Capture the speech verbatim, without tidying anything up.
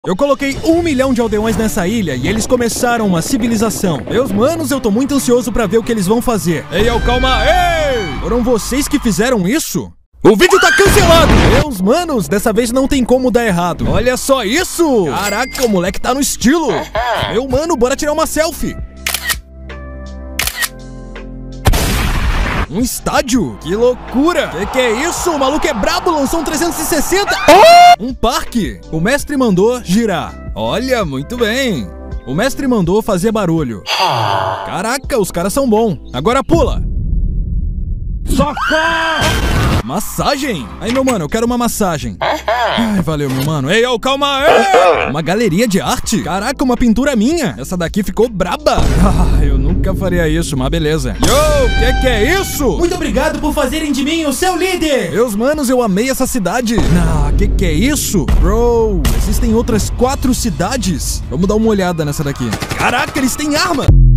Eu coloquei um milhão de aldeões nessa ilha e eles começaram uma civilização. Meus manos, eu tô muito ansioso pra ver o que eles vão fazer. Ei, eu, calma, ei! Foram vocês que fizeram isso? O vídeo tá cancelado! Meus manos, dessa vez não tem como dar errado. Olha só isso! Caraca, o moleque tá no estilo! Meu mano, bora tirar uma selfie! Um estádio? Que loucura! Que que é isso? O maluco é brabo, lançou um trezentos e sessenta! Um parque! O mestre mandou girar. Olha, muito bem! O mestre mandou fazer barulho. Caraca, os caras são bons. Agora pula! Socorro! Massagem? Aí, meu mano, eu quero uma massagem. Ai, valeu, meu mano. Ei, ô, calma aí! Uma galeria de arte? Caraca, uma pintura minha. Essa daqui ficou braba. Ah, eu nunca faria isso, mas beleza. Yo, que que é isso? Muito obrigado por fazerem de mim o seu líder! Meus manos, eu amei essa cidade. Ah, que que é isso? Bro, existem outras quatro cidades? Vamos dar uma olhada nessa daqui. Caraca, eles têm arma!